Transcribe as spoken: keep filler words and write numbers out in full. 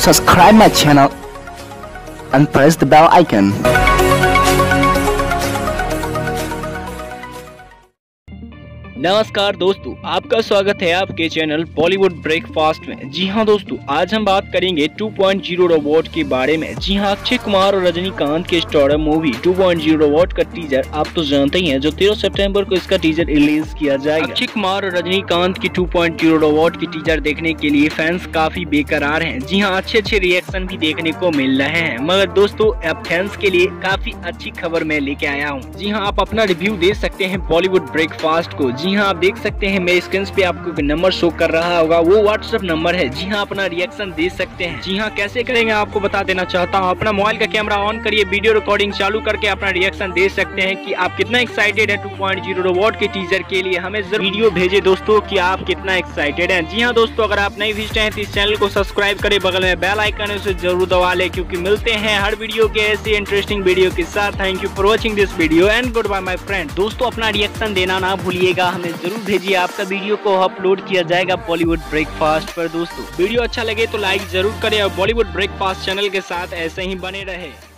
subscribe my channel and press the bell icon. नमस्कार दोस्तों, आपका स्वागत है आपके चैनल बॉलीवुड ब्रेकफास्ट में। जी हां दोस्तों, आज हम बात करेंगे टू पॉइंट ज़ीरो रोबोट के बारे में। जी हां, अक्षय कुमार और रजनीकांत के starrer movie two point zero robot का टीजर आप तो जानते ही हैं, जो तेरह सितंबर को इसका टीजर रिलीज किया जाएगा। अक्षय कुमार और रजनीकांत की टू पॉइंट ज़ीरो रोबोट की टीजर देखने के लिए फैंस काफी बेकरार हैं। जी हाँ, अच्छे अच्छे रिएक्शन भी देखने को मिल रहे हैं, मगर दोस्तों अब फैंस के लिए काफी अच्छी खबर मैं लेके आया हूँ। जी हाँ, आप अपना रिव्यू दे सकते हैं बॉलीवुड ब्रेकफास्ट को। जी हाँ, आप देख सकते हैं मेरे स्क्रीन पे आपको नंबर शो कर रहा होगा, वो व्हाट्सएप नंबर है। जी हाँ, अपना रिएक्शन दे सकते हैं। जी हाँ, कैसे करेंगे आपको बता देना चाहता हूँ। अपना मोबाइल का कैमरा ऑन करिए, वीडियो रिकॉर्डिंग चालू करके अपना रिएक्शन दे सकते हैं कि आप कितना एक्साइटेड है टू पॉइंट ज़ीरो रोबोट के टीजर के लिए। हमें जरूर वीडियो भेजे दोस्तों कि आप कितना एक्साइटेड हैं। जी हाँ दोस्तों, अगर आप नए विजिट हैं तो इस चैनल को सब्सक्राइब करें, बगल में बेल आइकन है उसे जरूर दबा ले, क्योंकि मिलते हैं हर वीडियो के ऐसे इंटरेस्टिंग वीडियो के साथ। Thank you for watching this video and good bye my friend. दोस्तों अपना रिएक्शन देना ना भूलिएगा, हमें जरूर भेजिए। आपका वीडियो को अपलोड किया जाएगा बॉलीवुड ब्रेकफास्ट पर। दोस्तों वीडियो अच्छा लगे तो लाइक जरूर करें और बॉलीवुड ब्रेकफास्ट चैनल के साथ ऐसे ही बने रहे।